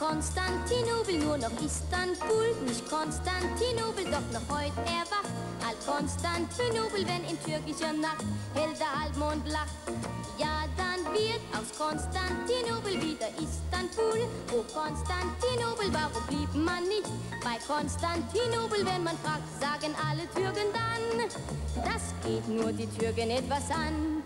Konstantinopel, nur noch Istanbul, nicht Konstantinopel, doch noch heute erwacht. Alt Konstantinopel, wenn in türkischer Nacht hell der Halbmond lacht. Ja, dann wird aus Konstantinopel wieder Istanbul. Oh Konstantinopel, warum blieb man nicht bei Konstantinopel? Wenn man fragt, sagen alle Türken dann, das geht nur die Türken etwas an.